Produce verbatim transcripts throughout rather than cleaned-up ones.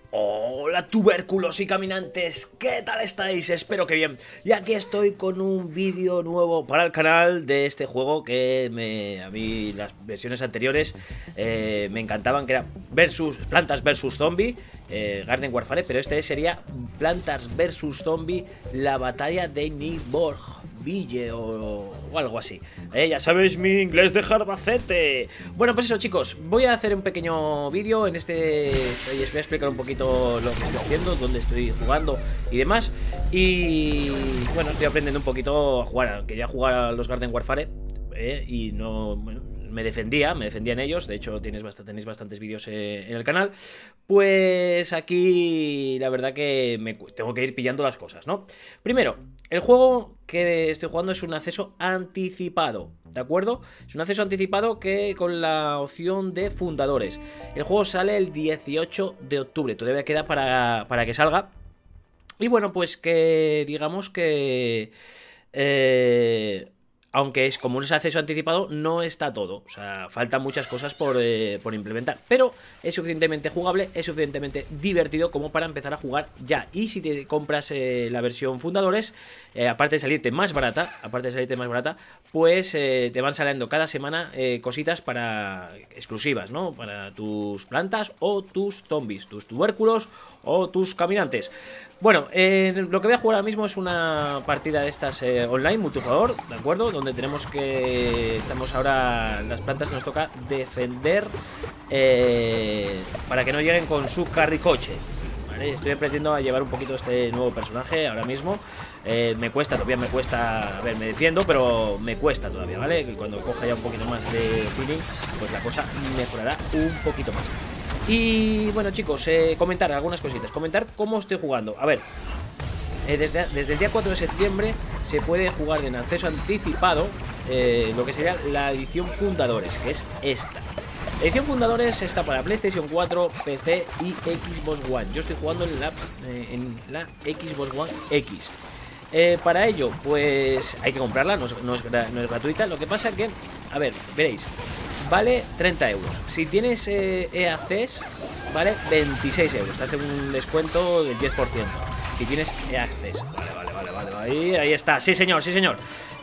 Hola tubérculos y caminantes, ¿qué tal estáis? Espero que bien. Y aquí estoy con un vídeo nuevo para el canal de este juego que me, a mí las versiones anteriores eh, me encantaban, que era versus, Plantas versus Zombie, eh, Garden Warfare, pero este sería Plantas versus Zombie, la batalla de Nidborg Ville o, o algo así. Eh, ya sabéis mi inglés de jarbacete. Bueno, pues eso, chicos, voy a hacer un pequeño vídeo en este. Estoy, os voy a explicar un poquito lo que estoy haciendo, dónde estoy jugando y demás. Y bueno, estoy aprendiendo un poquito a jugar, que ya jugar a los Garden Warfare eh, y no. Bueno, me defendía, me defendían ellos. De hecho, tienes bastante, tenéis bastantes vídeos eh, en el canal. Pues aquí la verdad que me, tengo que ir pillando las cosas, ¿no? Primero, el juego que estoy jugando es un acceso anticipado, ¿de acuerdo? Es un acceso anticipado que con la opción de fundadores. El juego sale el dieciocho de octubre, todavía queda para, para que salga. Y bueno, pues que digamos que... Eh... Aunque es como un acceso anticipado, no está todo. O sea, faltan muchas cosas por, eh, por implementar. Pero es suficientemente jugable, es suficientemente divertido como para empezar a jugar ya. Y si te compras eh, la versión fundadores, eh, aparte de salirte más barata, aparte de salirte más barata, pues eh, te van saliendo cada semana eh, cositas para exclusivas, ¿no? Para tus plantas o tus zombies, tus tubérculos o tus caminantes. Bueno, eh, lo que voy a jugar ahora mismo es una partida de estas eh, online, multijugador, ¿de acuerdo? Donde tenemos que... Estamos ahora... Las plantas nos toca defender eh, para que no lleguen con su carricoche, ¿vale? Estoy aprendiendo a llevar un poquito este nuevo personaje ahora mismo. eh, Me cuesta, todavía me cuesta... A ver, me defiendo, pero me cuesta todavía, ¿vale? Que cuando coja ya un poquito más de feeling, pues la cosa mejorará un poquito más. Y bueno, chicos, eh, comentar algunas cositas. Comentar cómo estoy jugando. A ver, eh, desde, desde el día cuatro de septiembre se puede jugar en acceso anticipado eh, lo que sería la edición fundadores, que es esta. La edición fundadores está para PlayStation cuatro, P C y Xbox One. Yo estoy jugando en la, eh, en la Xbox One X. Eh, para ello, pues hay que comprarla, no es, no, es, no es gratuita. Lo que pasa que, a ver, veréis, vale treinta euros. Si tienes eh, E A Access, vale veintiséis euros. Te hace un descuento del diez por ciento. Si tienes E A Access. Vale, vale, vale, vale. Ahí, ahí está. Sí, señor, sí, señor.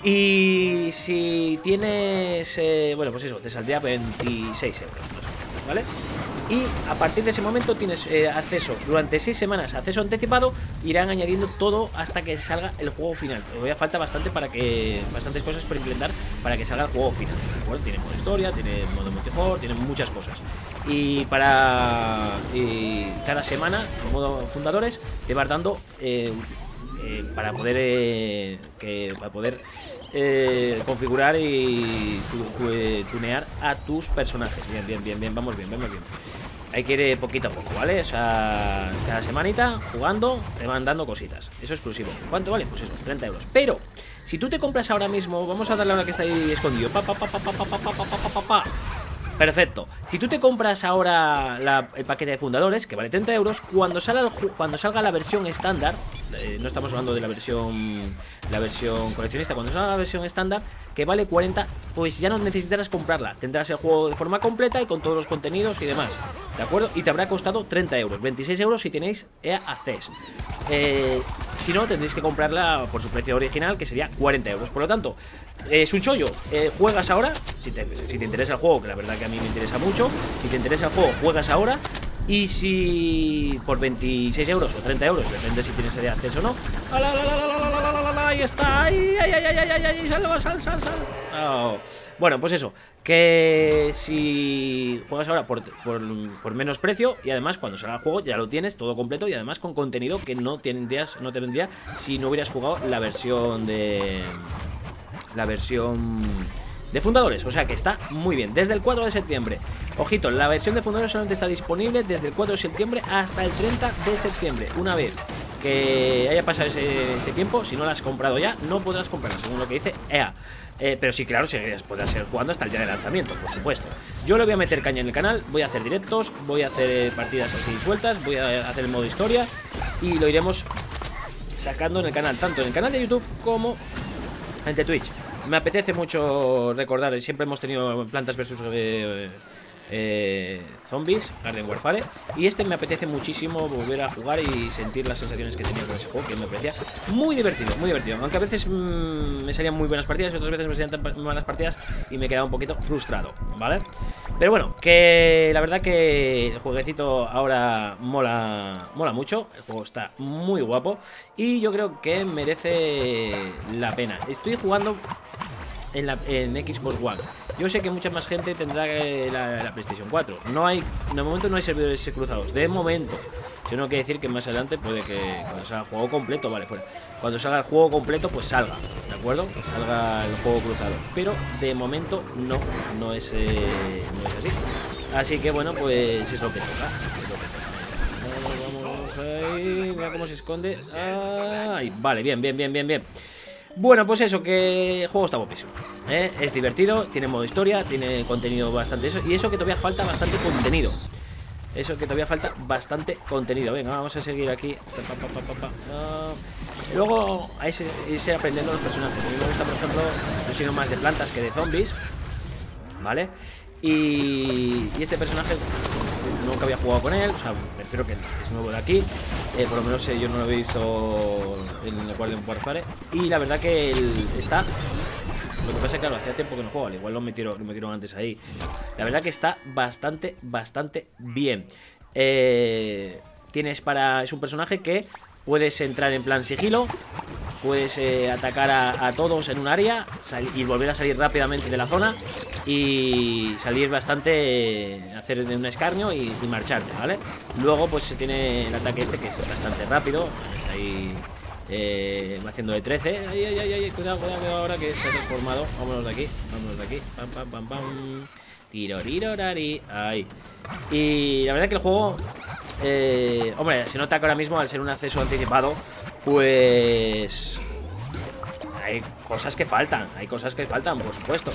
Y si tienes... Eh, bueno, pues eso, te saldría veintiséis euros, ¿vale? Y a partir de ese momento tienes eh, acceso durante seis semanas, acceso anticipado. Irán añadiendo todo hasta que salga el juego final. Todavía falta bastante para que bastantes cosas por implementar para que salga el juego final. Bueno, tiene modo historia, tiene modo multijugador, tiene muchas cosas. Y para y cada semana, en modo fundadores, te vas dando eh, eh, para poder eh, que para poder eh, configurar y tu, tu, eh, tunear a tus personajes. Bien, bien, bien, bien, vamos bien, vamos bien. Hay que ir poquito a poco, ¿vale? O sea, cada semanita jugando te van dando cositas. Eso es exclusivo. ¿Cuánto vale? Pues eso, treinta euros. Pero, si tú te compras ahora mismo, vamos a darle a la que está ahí escondido. Pa, pa, pa, pa, pa, pa, pa, pa, pa, pa, pa. Perfecto. Si tú te compras ahora la, el paquete de fundadores, que vale treinta euros, cuando salga, el, cuando salga la versión estándar, eh, no estamos hablando de la versión la versión coleccionista, cuando salga la versión estándar, que vale cuarenta, pues ya no necesitarás comprarla. Tendrás el juego de forma completa y con todos los contenidos y demás, ¿de acuerdo? Y te habrá costado treinta euros, veintiséis euros si tenéis E A Access. Eh, si no, tendréis que comprarla por su precio original, que sería cuarenta euros. Por lo tanto, eh, es un chollo. Eh, juegas ahora, si te, si te interesa el juego, que la verdad que a mí me interesa mucho. Si te interesa el juego, juegas ahora. Y si por veintiséis euros o treinta euros, depende si tienes de acceso o no. ¡Ala, la, la, la, la, la, la, la, la! Ahí está. ¡Ay, ay, ay, ay, ay, ay, ay! ¡Sal, sal, sal, sal! Oh. Bueno, pues eso. Que si juegas ahora por, por, por menos precio, y además cuando salga el juego ya lo tienes todo completo y además con contenido que no tendrías, no tendría si no hubieras jugado la versión de... La versión... de fundadores, o sea que está muy bien. Desde el cuatro de septiembre, ojito, la versión de fundadores solamente está disponible desde el cuatro de septiembre hasta el treinta de septiembre. Una vez que haya pasado ese, ese tiempo, si no la has comprado ya, no podrás comprarla, según lo que dice E A. Eh, pero sí, claro, si podrás seguir jugando hasta el día de lanzamiento, por supuesto. Yo le voy a meter caña en el canal, voy a hacer directos, voy a hacer partidas así sueltas, voy a hacer el modo historia y lo iremos sacando en el canal, tanto en el canal de YouTube como en el de Twitch. Me apetece mucho recordar, siempre hemos tenido plantas versus eh, eh, Zombies, Garden Warfare. Y este me apetece muchísimo volver a jugar y sentir las sensaciones que tenía con ese juego, que me parecía muy divertido, muy divertido. Aunque a veces mmm, me salían muy buenas partidas y otras veces me salían tan malas partidas y me quedaba un poquito frustrado, ¿vale? Pero bueno, que la verdad que el jueguecito ahora mola, mola mucho. El juego está muy guapo y yo creo que merece la pena. Estoy jugando en, la, en Xbox One. Yo sé que mucha más gente tendrá la, la PlayStation cuatro. No hay, de momento no hay servidores cruzados. De momento. Eso no quiere decir que más adelante puede que cuando salga el juego completo, vale, fuera. Cuando salga el juego completo, pues salga, ¿de acuerdo? Salga el juego cruzado. Pero de momento no, no es, eh, no es así. Así que bueno, pues es lo que toca. Es lo que toca. Vamos ahí. Mira cómo se esconde. Ay, vale, bien, bien, bien, bien, bien. Bueno, pues eso, que el juego está guapísimo, ¿eh? Es divertido, tiene modo historia, tiene contenido bastante eso. Y eso que todavía falta bastante contenido. Eso que todavía falta bastante contenido. Venga, vamos a seguir aquí. Luego, a ese, irse aprendiendo los personajes. A mí me gusta, por ejemplo, yo soy más de plantas que de zombies, ¿vale? Y, y este personaje nunca había jugado con él. O sea, me refiero que es nuevo de aquí. Eh, por lo menos eh, yo no lo he visto en el Garden Warfare. Y la verdad que él está... Lo que pasa es que, claro, hacía tiempo que no juego. Al igual lo metieron, lo metieron antes ahí. La verdad que está bastante, bastante bien. Eh, tienes para... Es un personaje que puedes entrar en plan sigilo. Puedes eh, atacar a, a todos en un área y volver a salir rápidamente de la zona. Y salir bastante... Eh, hacer un escarnio y, y marcharte, ¿vale? Luego pues se tiene el ataque este que es bastante rápido. Es ahí... Eh, va haciendo de trece. Ay, ay, ay, ay, cuidado, cuidado, cuidado ahora que se ha transformado. Vámonos de aquí, vámonos de aquí. Pam, pam, pam, pam. Tirorirorari. Ahí. Y la verdad que el juego, eh, hombre, se nota que ahora mismo al ser un acceso anticipado, pues hay cosas que faltan. Hay cosas que faltan, por supuesto.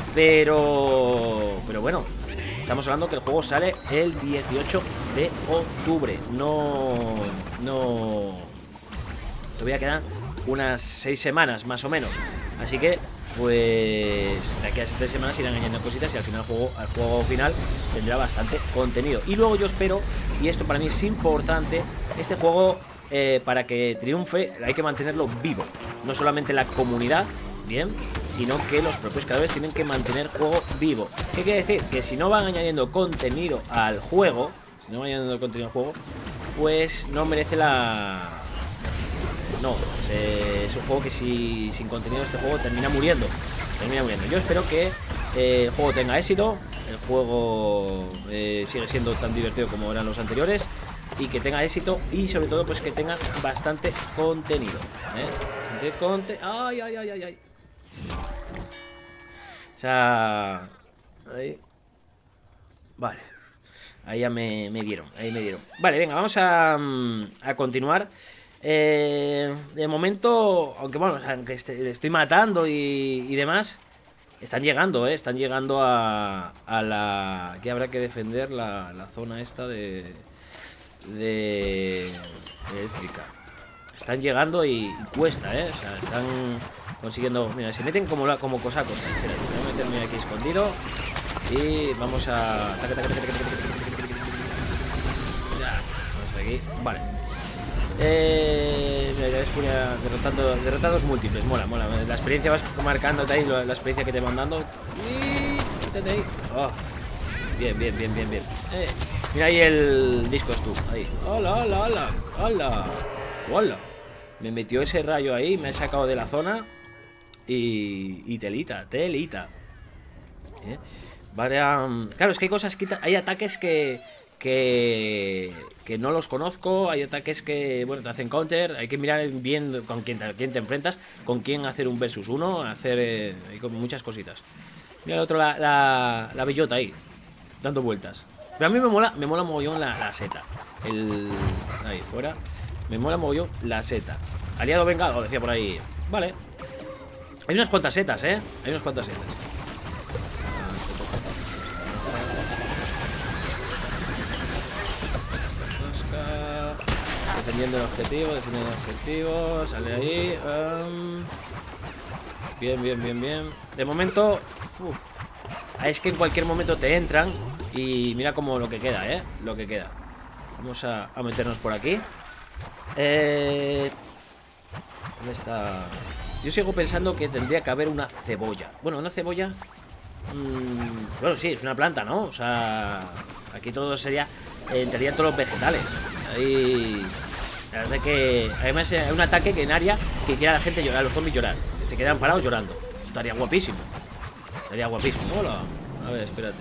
Pero, pero bueno, estamos hablando que el juego sale el dieciocho de octubre. No, no... Todavía quedan unas seis semanas más o menos. Así que, pues de aquí a esas tres semanas irán añadiendo cositas y al final el juego, al juego final tendrá bastante contenido. Y luego yo espero, y esto para mí es importante, este juego eh, para que triunfe hay que mantenerlo vivo. No solamente la comunidad, bien, sino que los propios creadores tienen que mantener el juego vivo. ¿Qué quiere decir? Que si no van añadiendo contenido al juego, si no van añadiendo contenido al juego, pues no merece la... No, es un juego que si sin contenido este juego termina muriendo. Termina muriendo. Yo espero que eh, el juego tenga éxito. El juego eh, sigue siendo tan divertido como eran los anteriores. Y que tenga éxito. Y sobre todo pues que tenga bastante contenido, ¿eh? De conte ay, ay, ay, ay, ay. O sea... Ahí. Vale. Ahí ya me, me dieron. Ahí me dieron. Vale, venga, vamos a, a continuar. Eh, de momento, aunque bueno, aunque este, estoy matando y, y demás, están llegando, eh, están llegando a, a la... Aquí habrá que defender la, la zona esta de... De... eléctrica. Están llegando y, y cuesta, eh. O sea, están consiguiendo... Mira, se meten como, la, como cosacos. Eh. Espera, voy a meterme aquí escondido. Y vamos a... Vamos aquí. Vale. Eh, derrotando, derrotados múltiples, mola, mola. La experiencia vas marcándote ahí, la experiencia que te van dando. Y quítate ahí. Oh, bien, bien, bien, bien, bien. Eh, mira ahí el disco tú. Ahí. Hola, hola, hola, hola, hola. Me metió ese rayo ahí, me ha sacado de la zona. Y, y telita, telita. Eh, vale, um, claro, es que hay cosas que hay ataques que que, que no los conozco. Hay ataques que, bueno, te hacen counter. Hay que mirar bien con quién, quién te enfrentas, con quién hacer un versus uno. Hacer eh, hay como muchas cositas. Mira el otro, la, la, la bellota ahí, dando vueltas. Pero a mí me mola, me mola mogollón la, la seta. El... Ahí, fuera. Me mola mogollón la seta. Aliado vengado, decía por ahí. Vale. Hay unas cuantas setas, eh. Hay unas cuantas setas. Defendiendo el objetivo, defendiendo el objetivo. Sale ahí. Um, bien, bien, bien, bien. De momento... Uh, es que en cualquier momento te entran Y mira como lo que queda, ¿eh? Lo que queda. Vamos a, a meternos por aquí. Eh... ¿Dónde está? Yo sigo pensando que tendría que haber una cebolla. Bueno, una cebolla... Mmm, bueno, sí, es una planta, ¿no? O sea... Aquí todo sería... Eh, entrarían todos los vegetales. Ahí... La verdad es que... Además hay un ataque que en área que quiera a la gente llorar, a los zombies llorar. Se quedan parados llorando. Estaría guapísimo. Estaría guapísimo. Hola. A ver, espérate.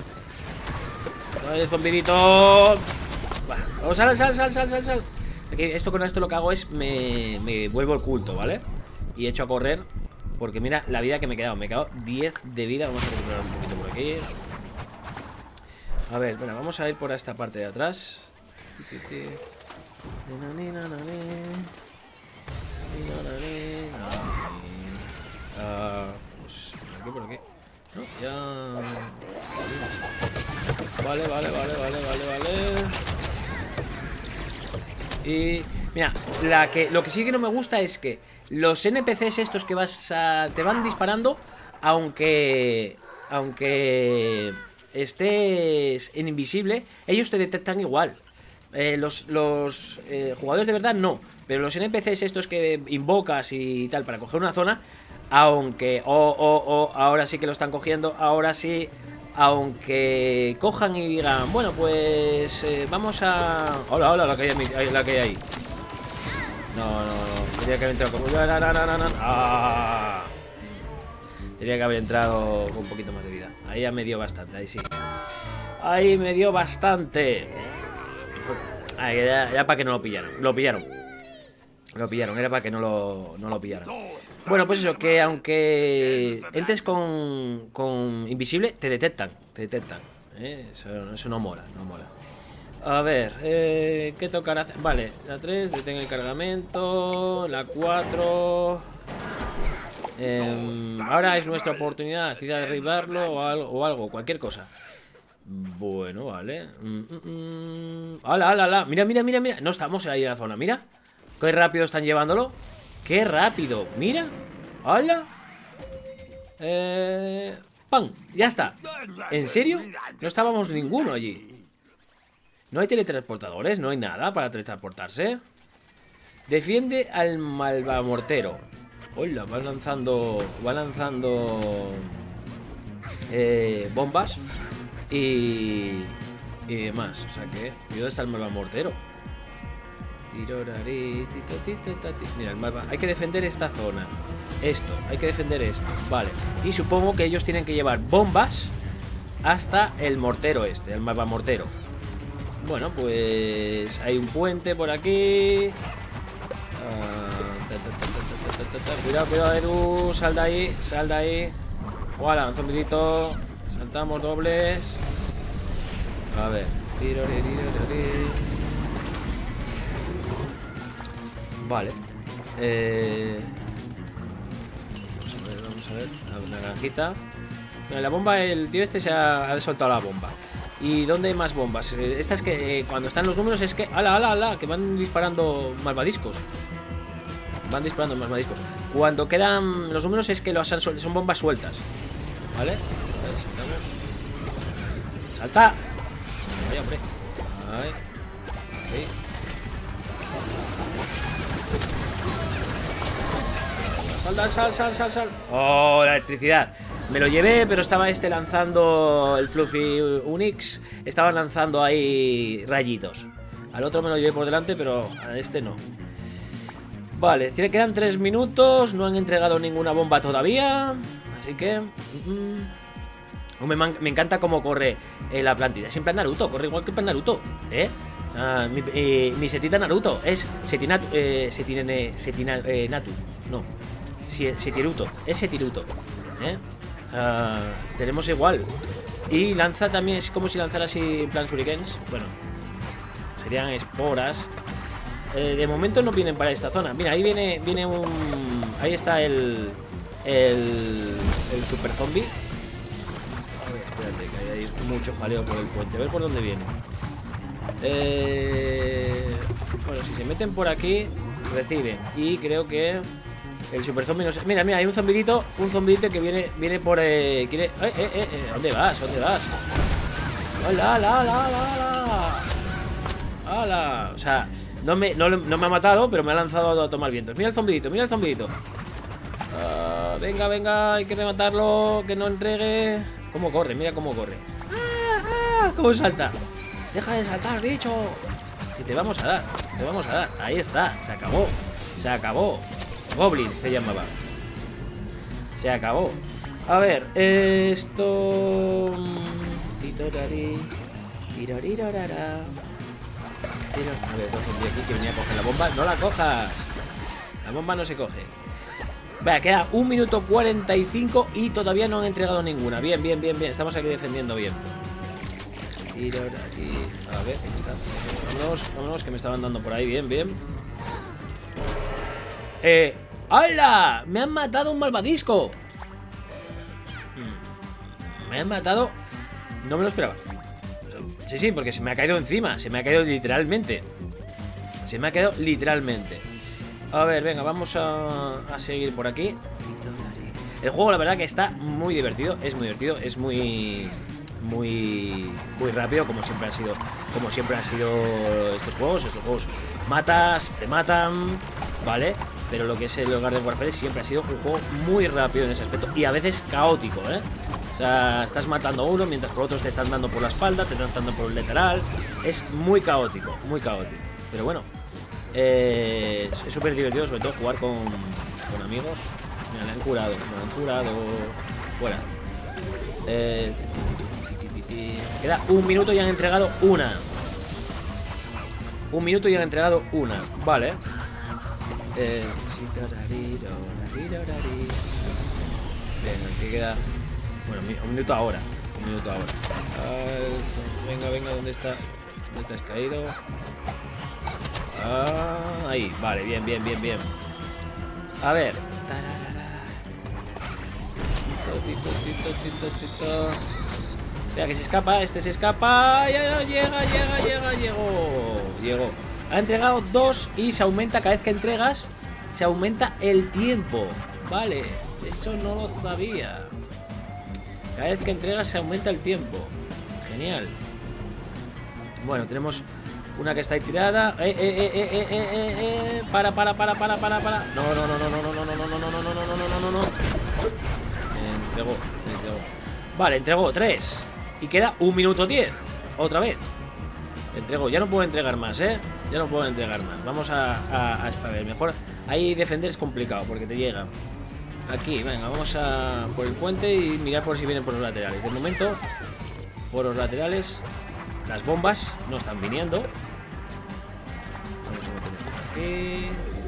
Vale, zombidito. Vamos, sal, sal, sal, sal, sal, sal. Aquí, esto con esto lo que hago es me, me vuelvo el culto, ¿vale? Y echo a correr. Porque mira la vida que me he quedado. Me he quedado diez de vida. Vamos a recuperar un poquito por aquí. A ver, bueno, vamos a ir por esta parte de atrás. Ah, pues por aquí, por aquí. No, ya. Vale, vale, vale, vale, vale, vale. Y mira, la que, lo que sí que no me gusta es que los N P Cs estos que vas a, te van disparando, aunque aunque estés en invisible, ellos te detectan igual. Eh, los los eh, jugadores de verdad no, pero los N P Cs estos que invocas y tal para coger una zona, aunque oh, oh, oh, ahora sí que lo están cogiendo, ahora sí, aunque cojan y digan, bueno, pues eh, vamos a... Hola, hola, la que hay, la que hay ahí. No, no, no, tendría que haber entrado como... ¡Ah! Tendría que haber entrado con un poquito más de vida. Ahí ya me dio bastante, ahí sí. Ahí me dio bastante. Ahí, era, era para que no lo pillaran. Lo pillaron. Lo pillaron, era para que no lo, no lo pillaran. Bueno, pues eso, que aunque entres con, con invisible, te detectan. Te detectan, ¿eh? Eso, eso no mola, no mola. A ver, eh, ¿qué tocará hacer? Vale, la tres, detenga el cargamento. La cuatro... Eh, ahora es nuestra oportunidad. Decida derribarlo o algo, o algo, cualquier cosa. Bueno, vale. Mm, mm, mm. ¡Hala, hala, hala! Mira, mira, mira, mira. No estamos ahí en la zona, mira. Qué rápido están llevándolo. ¡Qué rápido! Mira. ¡Hala! Eh... ¡Pam! Ya está. ¿En serio? No estábamos ninguno allí. No hay teletransportadores, no hay nada para teletransportarse. Defiende al malvamortero. Hola, va lanzando... Va lanzando... Eh, bombas. Y... Y demás. O sea que... ¿Y dónde está el malvamortero? Mira, el malva. Hay que defender esta zona. Esto, hay que defender esto. Vale. Y supongo que ellos tienen que llevar bombas hasta el mortero este, el malvamortero. Bueno, pues hay un puente por aquí. Cuidado, cuidado, Edu. Sal de ahí, sal de ahí. Hola, un zombidito. Saltamos dobles. A ver. Vale. Eh... Vamos a ver, vamos a ver. Una granjita. La bomba, el tío este se ha, ha soltado la bomba. ¿Y dónde hay más bombas? Estas que eh, cuando están los números es que... ¡Hala, hala, hala! Que van disparando malvadiscos. Van disparando malvadiscos. Cuando quedan los números es que los han, son bombas sueltas. ¿Vale? ¡Salta! Ahí, hombre. Ahí. Ahí. Sal, sal, sal, sal, sal. ¡Oh, la electricidad! Me lo llevé, pero estaba este lanzando el Fluffy Unix. Estaba lanzando ahí rayitos. Al otro me lo llevé por delante, pero a este no. Vale, quedan tres minutos. No han entregado ninguna bomba todavía. Así que... Uh, me, me encanta cómo corre eh, la plantilla. Es en plan Naruto, corre igual que en plan Naruto. ¿Eh? O sea, mi, eh, mi setita Naruto es Setinatu, eh, Setine, Setina, eh, Natu. No, Setiruto. Es Setiruto. ¿Eh? Uh, tenemos igual. Y lanza también, es como si lanzara así en plan shurikens. Bueno, serían esporas. eh, De momento no vienen para esta zona. Mira, ahí viene, viene un... Ahí está el... El... El super zombie. A ver, espérate, que hay mucho jaleo por el puente. A ver por dónde viene. eh... Bueno, si se meten por aquí, reciben. Y creo que... El super zombie no sé. Mira, mira, hay un zombidito. Un zombidito que viene, viene por. Eh, quiere. Eh, eh, eh, ¿Dónde vas? ¿Dónde vas? ¡Hala, hala, hala, hala! ¡Hala! O sea, no me, no, no me ha matado, pero me ha lanzado a tomar vientos. Mira el zombidito, mira el zombidito. Uh, venga, venga, hay que rematarlo. Que no entregue. ¿Cómo corre? Mira cómo corre. ¡Ah, ah! ¿Cómo salta? Deja de saltar, bicho. Si te vamos a dar, te vamos a dar. Ahí está, se acabó. Se acabó. Goblin se llamaba. Se acabó. A ver, esto... Titorari. Tirorirorara. A ver, dos zombies aquí que venía a coger la bomba. ¡No la cojas! La bomba no se coge. Vaya, queda un minuto cuarenta y cinco y todavía no han entregado ninguna. Bien, bien, bien, bien. Estamos aquí defendiendo bien. Tirorari. A ver, aquí está. Vámonos, vámonos, que me estaban dando por ahí. Bien, bien. Eh... ¡Hala! ¡Me han matado un malvadisco! Me han matado... No me lo esperaba. Sí, sí, porque se me ha caído encima. Se me ha caído literalmente. Se me ha caído literalmente. A ver, venga, vamos a, a seguir por aquí. El juego, la verdad, que está muy divertido. Es muy divertido, es muy... Muy... Muy rápido, como siempre ha sido. Como siempre han sido estos juegos. Estos juegos matas, te matan, ¿vale? Pero lo que es el Garden Warfare siempre ha sido un juego muy rápido en ese aspecto. Y a veces caótico, ¿eh? O sea, estás matando a uno mientras por otros te están dando por la espalda, te están dando por el lateral. Es muy caótico, muy caótico. Pero bueno, eh, es súper divertido, sobre todo jugar con, con amigos. Mira, me han curado, me han curado. Fuera. Eh, queda un minuto y han entregado una. Un minuto y han entregado una. Vale. Eh, Bien, aquí queda... Bueno, un minuto ahora. Un minuto ahora. Ah, venga, venga, ¿dónde está? ¿Dónde te has caído? Ah, ahí, vale, bien, bien, bien, bien. A ver. Tito, tito, tito, tito. Espera, que se escapa, este se escapa. Ya, llega, llega, llega, llegó. Llegó. Ha entregado dos y se aumenta cada vez que entregas. Se aumenta el tiempo. Vale, eso no lo sabía. Cada vez que entregas se aumenta el tiempo. Genial. Bueno, tenemos una que está ahí tirada. Eh, eh, eh, eh, eh, eh, eh. Para, para, para, para, para, para. No, no, no, no, no, no, no, no, no, no, no, no, no, no, no, no, no. Entregó, entregó. Vale, entregó tres. Y queda un minuto diez. Otra vez. Entregó. Ya no puedo entregar más, ¿eh? Ya no puedo entregar más. Vamos a, a, a, a ver, mejor. Ahí defender es complicado porque te llega. Aquí, venga, vamos a por el puente y mirar por si vienen por los laterales. De momento, por los laterales, las bombas no están viniendo. Vamos a meternos por aquí.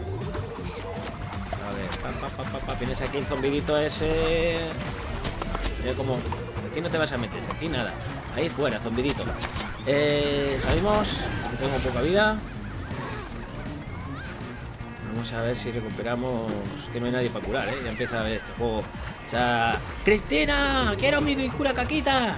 A ver, pa, pa, pa, pa, pa. Tienes aquí el zombidito ese. Mira cómo. Aquí no te vas a meter, aquí nada. Ahí fuera, zombidito. Eh, salimos. Tengo poca vida. Vamos a ver si recuperamos. Que no hay nadie para curar, ¿eh? Ya empieza a ver este juego. O sea, ¡Cristina! ¡Quiero mi cura caquitas!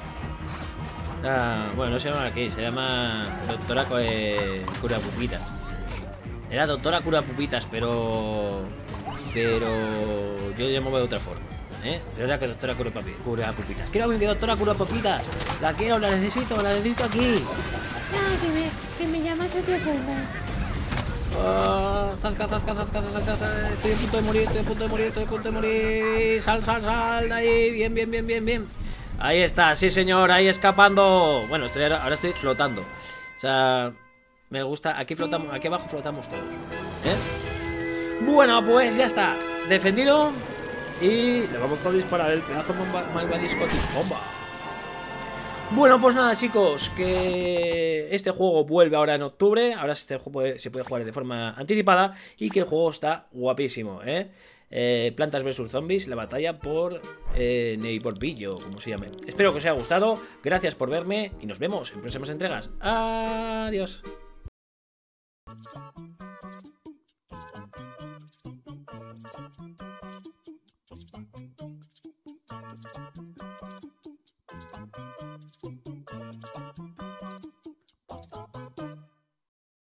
Ah, bueno, no se llama aquí, se llama Doctora eh, Cura Pupitas. Era Doctora Cura Pupitas, pero. Pero. Yo lo llamo de otra forma, ¿eh? Pero era que Doctora Cura, papi, cura Pupitas. Quiero mi Doctora Cura Pupitas. La quiero, la necesito, la necesito aquí. Ah, que me, que me llamas de otra forma. Oh, zasca, zasca, zasca, zasca, zasca. Estoy a punto de morir, estoy a punto de morir, estoy a punto de morir. Sal, sal, sal. Ahí, bien, bien, bien, bien, bien. Ahí está, sí señor, ahí escapando. Bueno, estoy ahora, ahora estoy flotando. O sea, me gusta. Aquí flotamos, aquí abajo flotamos todos, ¿eh? Bueno, pues ya está. Defendido. Y le vamos a disparar el pedazo de malvadisco bomba. Bueno, pues nada, chicos, que este juego vuelve ahora en octubre. Ahora este juego puede, se puede jugar de forma anticipada. Y que el juego está guapísimo, ¿eh? Eh, Plantas versus Zombies, la batalla por eh, Neighborvillo, como se llame. Espero que os haya gustado. Gracias por verme y nos vemos en próximas entregas. Adiós.